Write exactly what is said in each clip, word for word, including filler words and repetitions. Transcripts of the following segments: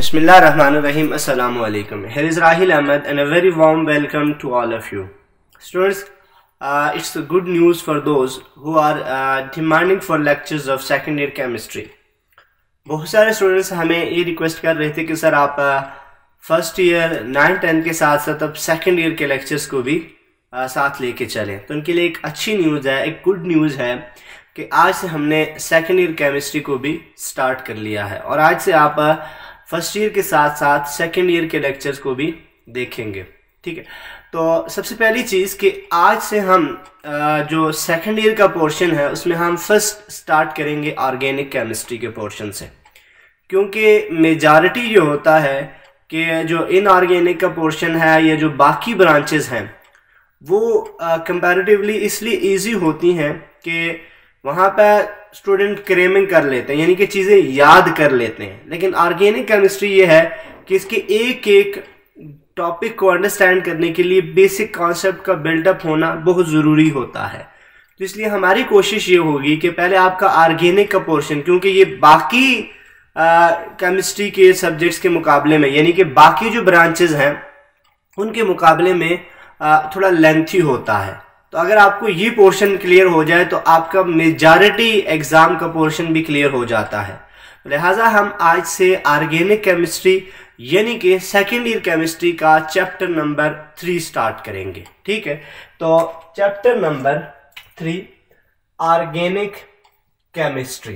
Bismillahirrahmanirrahim. Assalamu alaikum. Here is Rahil Ahmed and a very warm welcome to all of you. Students, uh, it's a good news for those who are uh, demanding for lectures of second year chemistry. बहुत सारे students हमें ये request कर रहे थे कि sir आप first year nine tenth के साथ साथ अब सेकेंड ईयर के लेक्चर्स को भी uh, साथ लेके चलें. तो उनके लिए एक अच्छी न्यूज़ है, एक गुड न्यूज़ है कि आज से हमने सेकेंड ईयर केमिस्ट्री को भी स्टार्ट कर लिया है और आज से आप फर्स्ट ईयर के साथ साथ सेकेंड ईयर के लेक्चर्स को भी देखेंगे. ठीक है, तो सबसे पहली चीज़ कि आज से हम जो सेकेंड ईयर का पोर्शन है उसमें हम फर्स्ट स्टार्ट करेंगे ऑर्गेनिक केमिस्ट्री के पोर्शन से, क्योंकि मेजॉरिटी जो होता है कि जो इनऑर्गेनिक का पोर्शन है या जो बाकी ब्रांचेस हैं वो कंपैरेटिवली इसलिए इजी होती हैं कि वहाँ पर स्टूडेंट क्रेमिंग कर लेते हैं, यानी कि चीज़ें याद कर लेते हैं. लेकिन ऑर्गेनिक केमिस्ट्री ये है कि इसके एक एक टॉपिक को अंडरस्टैंड करने के लिए बेसिक कॉन्सेप्ट का बिल्डअप होना बहुत ज़रूरी होता है. तो इसलिए हमारी कोशिश ये होगी कि पहले आपका ऑर्गेनिक का पोर्शन, क्योंकि ये बाकी केमिस्ट्री के सब्जेक्ट्स के मुकाबले में, यानी कि बाकी जो ब्रांचेज हैं उनके मुकाबले में आ, थोड़ा लेंथी होता है. तो अगर आपको ये पोर्शन क्लियर हो जाए तो आपका मेजॉरिटी एग्जाम का पोर्शन भी क्लियर हो जाता है. लिहाजा हम आज से ऑर्गेनिक केमिस्ट्री यानी कि सेकेंड ईयर केमिस्ट्री का चैप्टर नंबर थ्री स्टार्ट करेंगे. ठीक है, तो chapter number three organic chemistry.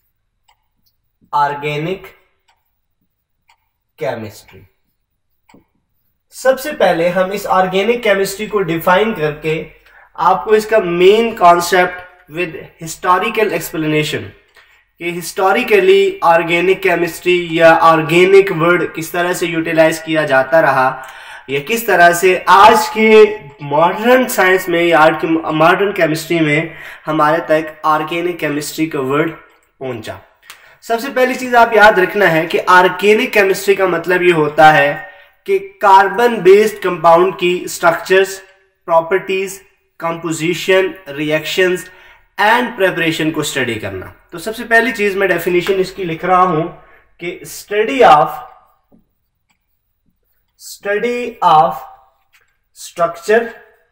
Organic chemistry सबसे पहले हम इस ऑर्गेनिक केमिस्ट्री को डिफाइन करके आपको इसका main concept with historical explanation कि हिस्टोरिकली ऑर्गेनिक केमिस्ट्री या ऑर्गेनिक वर्ड किस तरह से यूटिलाइज किया जाता रहा या किस तरह से आज के मॉडर्न साइंस में या आज की मॉडर्न केमिस्ट्री में हमारे तक ऑर्गेनिक केमिस्ट्री का वर्ड पहुंचा. सबसे पहली चीज आप याद रखना है कि ऑर्गेनिक केमिस्ट्री का मतलब ये होता है कि कार्बन बेस्ड कंपाउंड की structures, properties, composition, reactions and preparation को स्टडी करना. तो सबसे पहली चीज मैं डेफिनेशन इसकी लिख रहा हूं कि study of study of structure,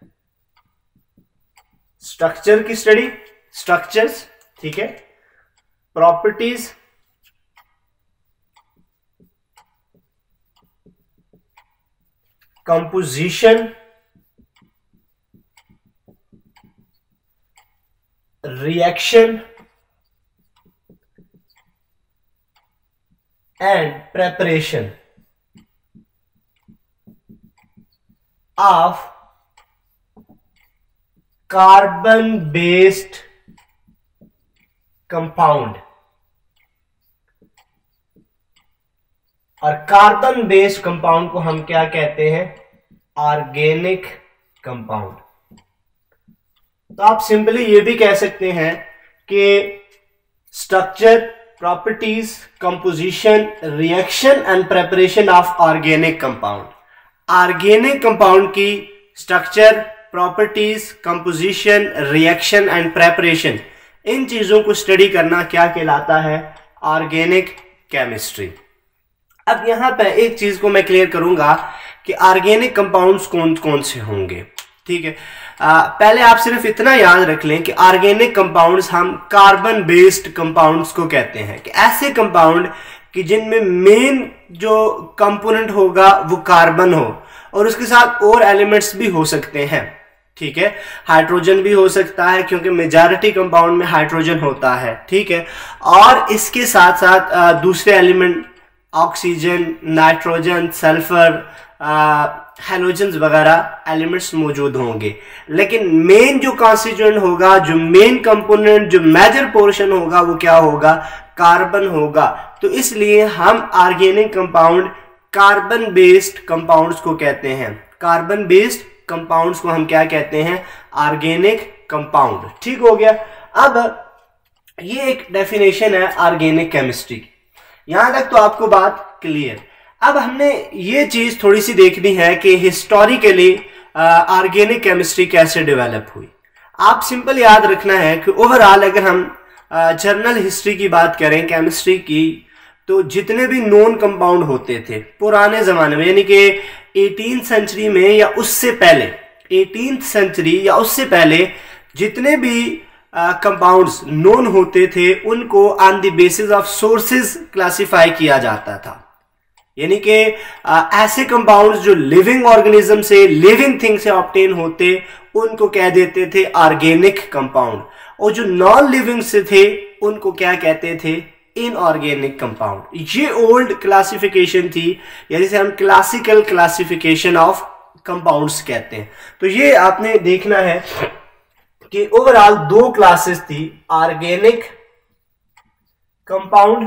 structure की स्टडी, स्ट्रक्चर्स, ठीक है, properties, composition, reaction and preparation of carbon based compound. और कार्बन बेस्ड कंपाउंड को हम क्या कहते हैं? Organic compound. तो आप सिंपली ये भी कह सकते हैं कि structure, properties, composition, reaction and preparation of organic compound. Organic compound की structure, properties, composition, reaction and preparation, इन चीजों को स्टडी करना क्या कहलाता है? Organic chemistry. अब यहां पर एक चीज को मैं क्लियर करूंगा कि ऑर्गेनिक कंपाउंड्स कौन कौन से होंगे. ठीक है, आ, पहले आप सिर्फ इतना याद रख लें कि ऑर्गेनिक कंपाउंड्स हम कार्बन बेस्ड कंपाउंड्स को कहते हैं, कि ऐसे कंपाउंड कि जिनमें मेन जो कंपोनेंट होगा वो कार्बन हो और उसके साथ और एलिमेंट्स भी हो सकते हैं. ठीक है, हाइड्रोजन भी हो सकता है क्योंकि मेजॉरिटी कंपाउंड में हाइड्रोजन होता है. ठीक है, और इसके साथ साथ आ, दूसरे element oxygen, nitrogen, sulphur, halogens वगैरह एलिमेंट्स मौजूद होंगे. लेकिन मेन जो कॉन्स्टिट्यूएंट होगा, जो मेन कंपोनेंट, जो मेजर पोर्शन होगा वो क्या होगा? कार्बन होगा. तो इसलिए हम organic compound carbon based compounds को कहते हैं. कार्बन बेस्ड कंपाउंड्स को हम क्या कहते हैं? Organic compound. ठीक हो गया. अब ये एक डेफिनेशन है ऑर्गेनिक केमिस्ट्री की. यहां तक तो आपको बात क्लियर. अब हमने ये चीज थोड़ी सी देखनी है कि हिस्टोरिकली ऑर्गेनिक केमिस्ट्री कैसे डेवलप हुई. आप सिंपल याद रखना है कि ओवरऑल अगर हम जर्नल हिस्ट्री की बात करें केमिस्ट्री की तो जितने भी नॉन कंपाउंड होते थे पुराने जमाने में, यानी कि एटीन सेंचुरी में या उससे पहले, एटीन सेंचुरी या उससे पहले जितने भी कंपाउंड्स uh, नॉन होते थे उनको on the basis of sources classify किया जाता था। यानी कि ऐसे कंपाउंड्स जो लिविंग ऑर्गेनिज्म से, लिविंग थिंग से ऑब्टेन होते उनको कह देते थे ऑर्गेनिक कंपाउंड, और जो नॉन लिविंग से थे उनको क्या कहते थे, इनऑर्गेनिक कंपाउंड। ये ओल्ड क्लासिफिकेशन थी, या जिसे हम क्लासिकल क्लासिफिकेशन ऑफ कंपाउंड्स कहते हैं। तो ये आपने देखना है कि ओवरऑल दो क्लासेस थी, ऑर्गेनिक कंपाउंड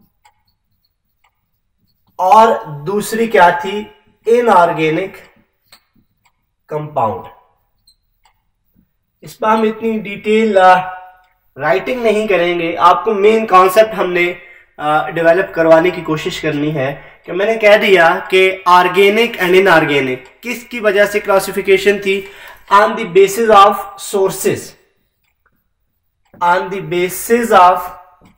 और दूसरी क्या थी, इनऑर्गेनिक कंपाउंड। इस पर हम इतनी डिटेल राइटिंग नहीं करेंगे, आपको मेन कॉन्सेप्ट हमने डेवलप करवाने की कोशिश करनी है कि मैंने कह दिया कि ऑर्गेनिक एंड इनऑर्गेनिक किसकी वजह से क्लासिफिकेशन थी, on the basis of sources, on the basis of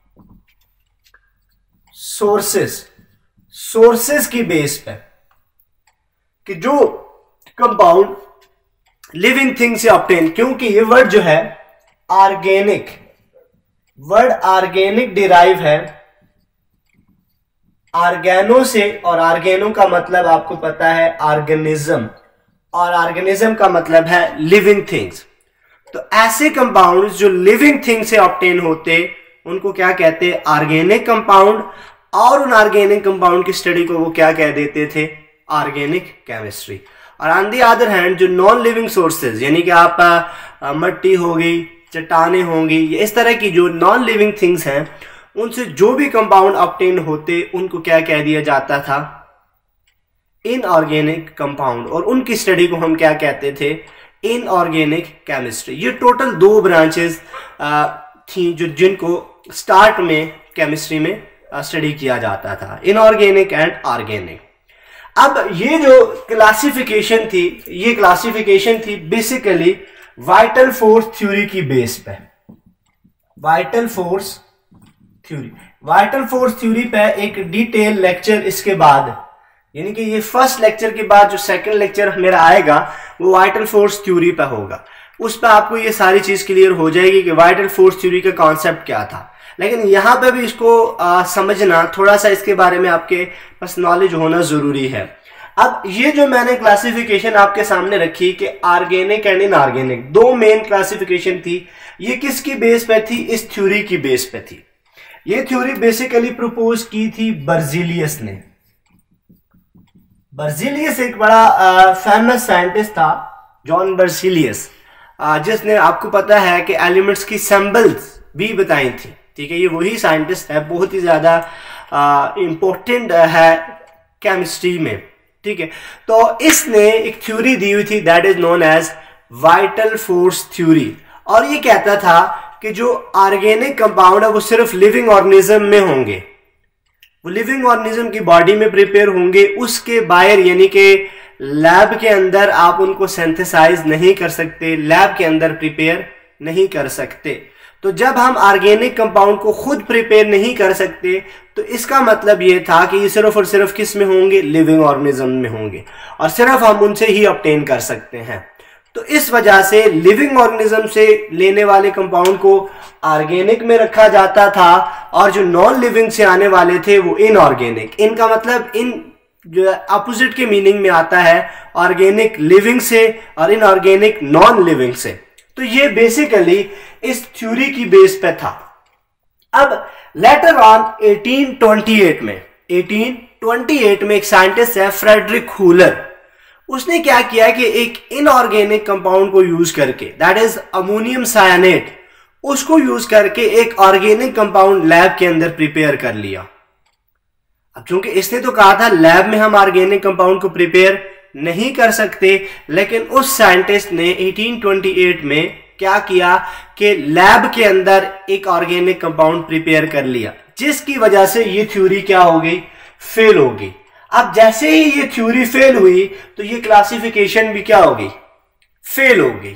sources, sources की बेस पे, कि जो कंपाउंड लिविंग थिंग से ऑब्टेन, क्योंकि ये वर्ड जो है ऑर्गेनिक, वर्ड ऑर्गेनिक डिराइव है ऑर्गेनो से, और ऑर्गेनो का मतलब आपको पता है ऑर्गेनिज्म, और ऑर्गेनिज्म का मतलब है लिविंग थिंग्स। तो ऐसे कंपाउंड्स जो लिविंग थिंग से ऑब्टेन होते उनको क्या कहते हैं, ऑर्गेनिक कंपाउंड, और उन ऑर्गेनिक कंपाउंड की स्टडी को वो क्या कह देते थे, ऑर्गेनिक केमिस्ट्री। और ऑन दी अदर हैंड जो नॉन लिविंग सोर्सेज, यानी कि आप आ, मट्टी हो गई, चट्टाने होंगी, इस तरह की जो नॉन लिविंग थिंग्स हैं, उनसे जो भी कंपाउंड ऑब्टेन होते उनको क्या कह दिया जाता था, इनऑर्गेनिक कंपाउंड, और उनकी स्टडी को हम क्या कहते थे, इनऑर्गेनिक केमिस्ट्री। ये टोटल दो ब्रांचेस थी जो जिनको स्टार्ट में केमिस्ट्री में स्टडी किया जाता था, इनऑर्गेनिक एंड ऑर्गेनिक। अब ये जो क्लासिफिकेशन थी, ये क्लासिफिकेशन थी बेसिकली वाइटल फोर्स थ्योरी की बेस पे, vital force theory. Vital force theory पे एक डिटेल लेक्चर इसके बाद, यानी कि ये फर्स्ट लेक्चर के बाद जो सेकंड लेक्चर मेरा आएगा वो वाइटल फोर्स थ्योरी पे होगा। उस पर आपको ये सारी चीज क्लियर हो जाएगी कि वाइटल फोर्स थ्योरी का कॉन्सेप्ट क्या था। लेकिन यहां पे भी इसको आ, समझना, थोड़ा सा इसके बारे में आपके पास नॉलेज होना जरूरी है। अब ये जो मैंने क्लासिफिकेशन आपके सामने रखी कि ऑर्गेनिक एंड इनऑर्गेनिक, दो मेन क्लासिफिकेशन थी, ये किसकी बेस पे थी, इस थ्योरी की बेस पे थी। ये थ्योरी बेसिकली प्रपोज की थी बर्जीलियस ने। बर्जीलियस एक बड़ा फेमस साइंटिस्ट था, जॉन बर्जीलियस, जिसने आपको पता है कि एलिमेंट्स की सिंबल्स भी बताई थी। ठीक है, ये वही साइंटिस्ट है, बहुत ही ज्यादा इंपॉर्टेंट है केमिस्ट्री में। ठीक है, तो इसने एक थ्योरी दी हुई थी that is known as vital force theory, और ये कहता था कि जो ऑर्गेनिक कंपाउंड है वो सिर्फ लिविंग ऑर्गेनिज्म में होंगे, वो लिविंग ऑर्गेनिज्म की बॉडी में प्रिपेयर होंगे, उसके बाहर यानी कि लैब के अंदर आप उनको सिंथेसाइज नहीं कर सकते, लैब के अंदर प्रिपेयर नहीं कर सकते। तो जब हम ऑर्गेनिक कंपाउंड को खुद प्रिपेयर नहीं कर सकते तो इसका मतलब ये था कि ये सिर्फ और सिर्फ किस में होंगे, लिविंग ऑर्गेनिज्म में होंगे, और सिर्फ हम उनसे ही ऑब्टेन कर सकते हैं। तो इस वजह से लिविंग ऑर्गेनिज्म से लेने वाले कंपाउंड को ऑर्गेनिक में रखा जाता था, और जो नॉन लिविंग से आने वाले थे वो इनऑर्गेनिक। इनका मतलब इन जो अपोजिट के मीनिंग में आता है, ऑर्गेनिक लिविंग से और इनऑर्गेनिक नॉन लिविंग से। तो ये बेसिकली इस थ्योरी की बेस पे था। अब later on eighteen twenty eight में एटीन ट्वेंटी एट में एक साइंटिस्ट है फ्रेडरिक हुलर, उसने क्या किया कि एक इनऑर्गेनिक कंपाउंड को यूज करके, दैट इज अमोनियम साइनेट, उसको यूज करके एक ऑर्गेनिक कंपाउंड लैब के अंदर प्रिपेयर कर लिया। अब चूंकि इसने तो कहा था लैब में हम ऑर्गेनिक कंपाउंड को प्रिपेयर नहीं कर सकते, लेकिन उस साइंटिस्ट ने एटीन ट्वेंटी एट में क्या किया कि लैब के अंदर एक ऑर्गेनिक कंपाउंड प्रिपेयर कर लिया, जिसकी वजह से ये थ्योरी क्या हो गई, फेल हो गई। अब जैसे ही ये थ्योरी फेल हुई तो ये क्लासिफिकेशन भी क्या हो गई, फेल हो गई।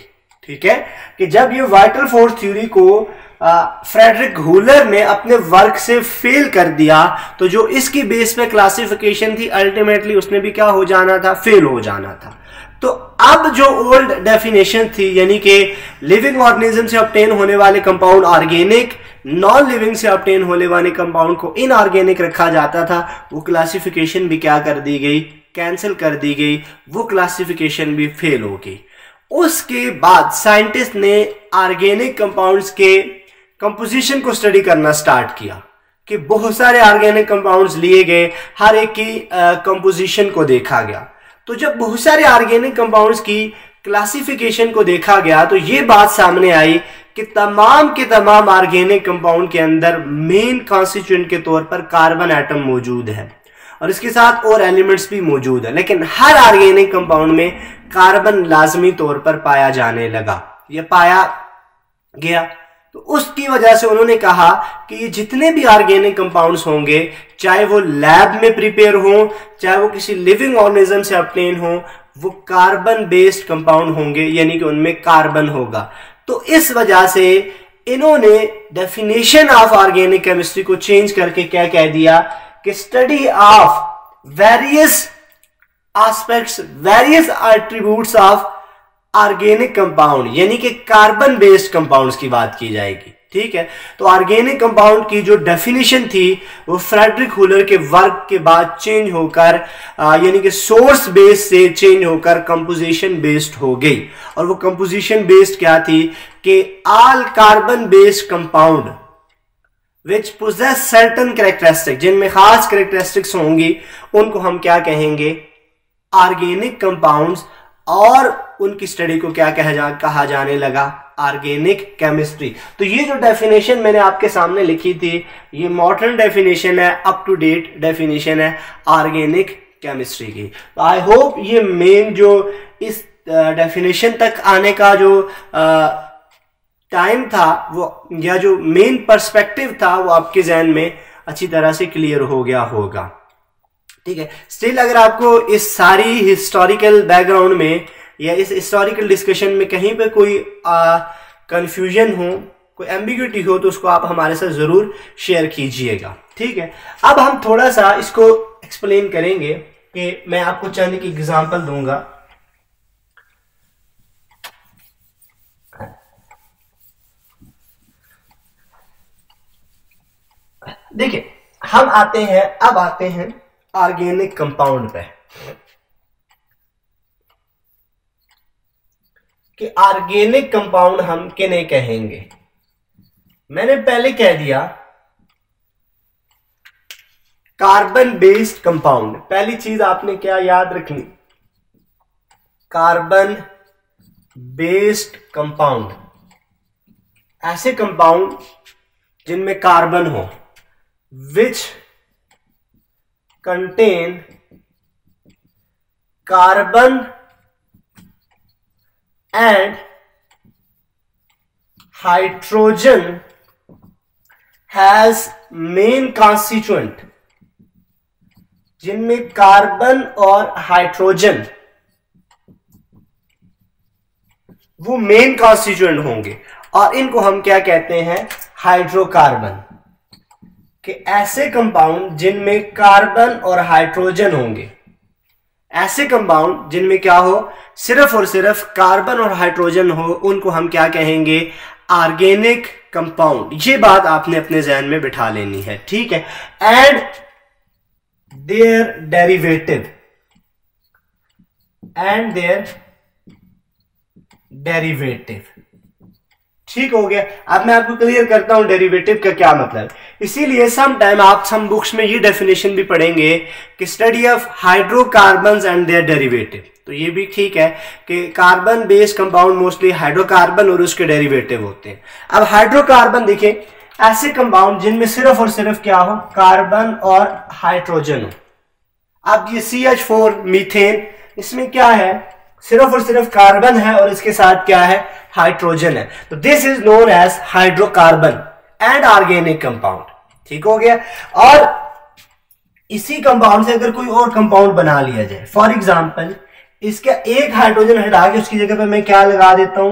ठीक है, कि जब ये वाइटल फोर्स थ्योरी को फ्रेडरिक हुलर ने अपने वर्क से फेल कर दिया, तो जो इसकी बेस पे क्लासिफिकेशन थी अल्टीमेटली उसने भी क्या हो जाना था, फेल हो जाना था। तो अब जो ओल्ड डेफिनेशन थी, यानी कि लिविंग ऑर्गेनिज्म से ऑब्टेन होने वाले कंपाउंड ऑर्गेनिक, नॉन लिविंग से ऑब्टेन होने वाले कंपाउंड को इनऑर्गेनिक रखा जाता था, वो क्लासिफिकेशन भी क्या कर दी गई, कैंसिल कर दी गई, वो क्लासिफिकेशन भी फेल हो गई। उसके बाद साइंटिस्ट ने ऑर्गेनिक कंपाउंड्स के कंपोजिशन को स्टडी करना स्टार्ट किया, कि बहुत सारे ऑर्गेनिक कंपाउंड्स लिए गए, हर एक की कंपोजिशन को देखा गया। तो जब बहुत सारे ऑर्गेनिक कंपाउंड्स की क्लासिफिकेशन को देखा गया, तो ये बात सामने आई कि तमाम के तमाम ऑर्गेनिक कंपाउंड के अंदर मेन कॉन्स्टिट्यूएंट के तौर पर कार्बन एटम मौजूद है, और इसके साथ और एलिमेंट्स भी मौजूद है, लेकिन हर ऑर्गेनिक कंपाउंड में कार्बन लाजमी तौर पर पाया जाने लगा, यह पाया गया। तो उसकी वजह से उन्होंने कहा कि ये जितने भी ऑर्गेनिक कंपाउंड्स होंगे, चाहे वो लैब में प्रिपेयर हो, चाहे वो किसी लिविंग ऑर्गेनिज्म से ऑब्टेन हो, वो कार्बन बेस्ड कंपाउंड होंगे, यानी कि उनमें कार्बन होगा। तो इस वजह से इन्होंने डेफिनेशन ऑफ ऑर्गेनिक केमिस्ट्री को चेंज करके क्या कह दिया कि study of various aspects, various attributes of organic compound, यानी कि कार्बन बेस्ड कंपाउंड्स की बात की जाएगी। ठीक है, तो ऑर्गेनिक कंपाउंड की जो डेफिनेशन थी वो फ्रेडरिक हुलर के वर्क के बाद चेंज होकर, यानी कि सोर्स बेस्ड से चेंज होकर कंपोजिशन बेस्ड हो गई। और वो कंपोजिशन बेस्ड क्या थी कि all carbon based compound which possess certain characteristic, जिनमें खास कैरेक्टरिस्टिक्स होंगी, उनको हम क्या कहेंगे, ऑर्गेनिक कंपाउंड्स, और उनकी स्टडी को क्या कहा जा कहा जाने लगा, ऑर्गेनिक केमिस्ट्री। तो ये जो डेफिनेशन मैंने आपके सामने लिखी थी, ये मॉडर्न डेफिनेशन है, अप टू डेट डेफिनेशन है ऑर्गेनिक केमिस्ट्री की। तो आई होप ये मेन जो इस डेफिनेशन तक आने का जो टाइम था वो, या जो मेन पर्सपेक्टिव था, वो आपके जहन में अच्छी तरह से क्लियर हो गया होगा। ठीक है, स्टिल अगर आपको इस सारी हिस्टोरिकल बैकग्राउंड में या इस हिस्टोरिकल डिस्कशन में कहीं पे कोई कंफ्यूजन हो, कोई एम्बिग्यूटी हो, तो उसको आप हमारे साथ जरूर शेयर कीजिएगा। ठीक है, अब हम थोड़ा सा इसको एक्सप्लेन करेंगे, कि मैं आपको चंद एक एग्जांपल दूंगा। देखिए, हम आते हैं, अब आते हैं ऑर्गेनिक कंपाउंड पे, कि ऑर्गेनिक कंपाउंड हम किन्हें कहेंगे। मैंने पहले कह दिया कार्बन बेस्ड कंपाउंड। पहली चीज आपने क्या याद रखनी, कार्बन बेस्ड कंपाउंड, ऐसे कंपाउंड जिनमें कार्बन हो, which contain carbon and hydrogen has main constituent, जिनमें कार्बन और हाइड्रोजन वो मेन कॉन्स्टिट्यूएंट होंगे, और इनको हम क्या कहते हैं, हाइड्रोकार्बन। कि ऐसे कंपाउंड जिनमें कार्बन और हाइड्रोजन होंगे, ऐसे कंपाउंड जिनमें क्या हो, सिर्फ और सिर्फ कार्बन और हाइड्रोजन हो, उनको हम क्या कहेंगे, ऑर्गेनिक कंपाउंड। ये बात आपने अपने जहन में बिठा लेनी है। ठीक है, and their derivative, and their derivative. ठीक हो गया। अब मैं आपको क्लियर करता हूं डेरिवेटिव का क्या मतलब। इसीलिए सम टाइम आप सम बुक्स में ये डेफिनेशन भी पढ़ेंगे कि study of hydrocarbons and their derivative. तो ये भी ठीक है कि carbon based compound mostly hydrocarbon और उसके डेरिवेटिव होते हैं। अब हाइड्रोकार्बन देखिए, ऐसे कंपाउंड जिनमें सिर्फ और सिर्फ क्या हो, कार्बन और हाइड्रोजन हो। अब ये सी एच फोर मीथेन, इसमें क्या है, सिर्फ और सिर्फ कार्बन है और इसके साथ क्या है, हाइड्रोजन है। तो this is known as hydrocarbon and organic compound. ठीक हो गया। और इसी कंपाउंड से अगर कोई और कंपाउंड बना लिया जाए, फॉर एग्जांपल इसका एक हाइड्रोजन हटा के उसकी जगह पे मैं क्या लगा देता हूं,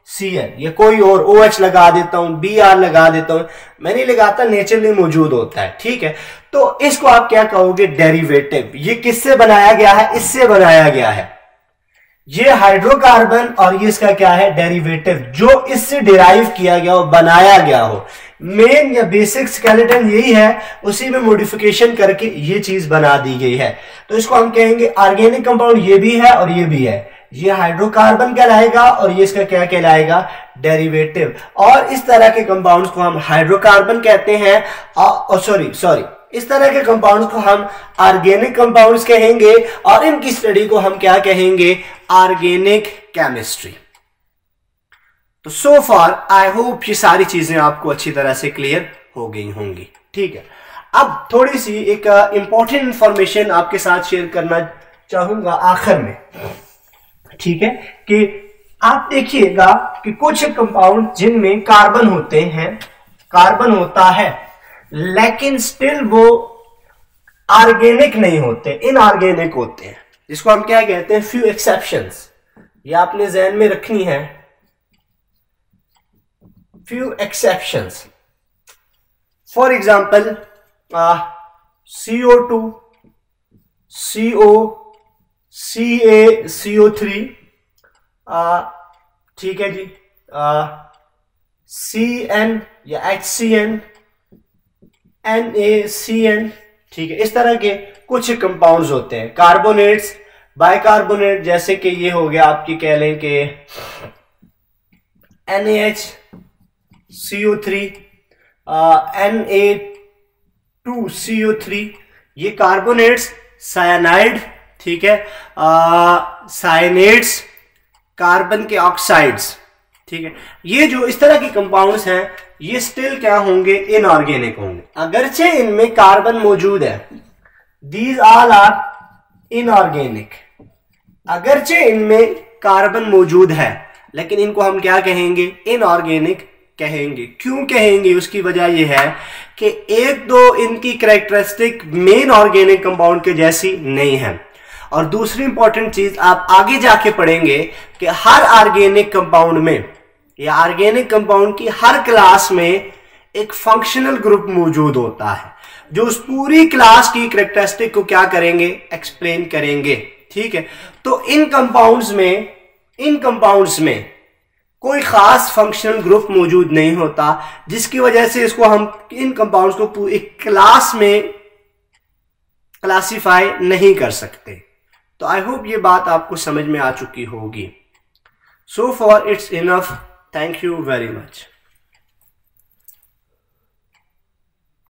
सी एन, या कोई और ओ एच लगा देता हूं, बी आर लगा देता हूं, मैं नहीं लगाता, नेचुरली मौजूद होता है, ठीक है। तो इसको आप क्या कहोगे, डेरिवेटिव। ये किससे बनाया गया है, इससे बनाया गया है, ये हाइड्रोकार्बन, और ये इसका क्या है, डेरिवेटिव, जो इससे डिराइव किया गया हो, बनाया गया हो। मेन या बेसिक स्केलेटन यही है, उसी में मॉडिफिकेशन करके ये चीज बना दी गई है। तो इसको हम कहेंगे ऑर्गेनिक कंपाउंड, ये भी है और ये भी है, ये हाइड्रोकार्बन कहलाएगा और ये इसका क्या कहलाएगा, डेरिवेटिव। और इस तरह के कंपाउंड्स को हम हाइड्रोकार्बन कहते हैं, और सॉरी सॉरी इस तरह के कंपाउंड्स को हम ऑर्गेनिक कंपाउंड्स कहेंगे, और इनकी स्टडी को हम क्या कहेंगे, ऑर्गेनिक केमिस्ट्री। तो सो फार आई होप ये सारी चीजें आपको अच्छी तरह से क्लियर हो गई होंगी, ठीक है। अब थोड़ी सी एक इंपॉर्टेंट इंफॉर्मेशन आपके साथ शेयर करना चाहूंगा आखिर में, ठीक है, कि आप देखिएगा कि कुछ कंपाउंड जिनमें कार्बन होते हैं, कार्बन होता है, लेकिन स्टिल वो ऑर्गेनिक नहीं होते, इनऑर्गेनिक होते हैं, जिसको हम क्या कहते हैं, फ्यू एक्सेप्शंस। ये आपने ज़हन में रखनी है, few exceptions. For example C O two, C O, C A, C O three, ठीक है जी, सी एन या H C N, N A C N, ठीक है। इस तरह के कुछ कंपाउंड्स होते हैं, कार्बोनेट्स, बाइकार्बोनेट, जैसे कि ये हो गया आपकी कह लें कि N A H C O three, N A two C O three, ये कार्बोनेट्स, साइनाइड, ठीक है, साइनेट्स, कार्बन के ऑक्साइड्स, ठीक है। ये जो इस तरह के कंपाउंड्स हैं, ये स्टिल क्या होंगे, इनऑर्गेनिक होंगे, अगरचे इनमें कार्बन मौजूद है। दीज ऑल आर इनऑर्गेनिक, अगरचे इनमें कार्बन मौजूद है, लेकिन इनको हम क्या कहेंगे, इनऑर्गेनिक कहेंगे। क्यों कहेंगे, उसकी वजह यह है कि एक दो इनकी कैरेक्टरिस्टिक मेन ऑर्गेनिक कंपाउंड के जैसी नहीं है, और दूसरी इंपॉर्टेंट चीज आप आगे जाके पढ़ेंगे कि हर ऑर्गेनिक कंपाउंड में या ऑर्गेनिक कंपाउंड की हर क्लास में एक फंक्शनल ग्रुप मौजूद होता है, जो उस पूरी क्लास की कैरेक्टरिस्टिक को क्या करेंगे, एक्सप्लेन करेंगे, ठीक है। तो इन कंपाउंड्स में इन कंपाउंड्स में कोई खास फंक्शनल ग्रुप मौजूद नहीं होता, जिसकी वजह से इसको हम इन कंपाउंड्स को एक क्लास में क्लासिफाई नहीं कर सकते। तो आई होप ये बात आपको समझ में आ चुकी होगी। So for it's enough, thank you very much.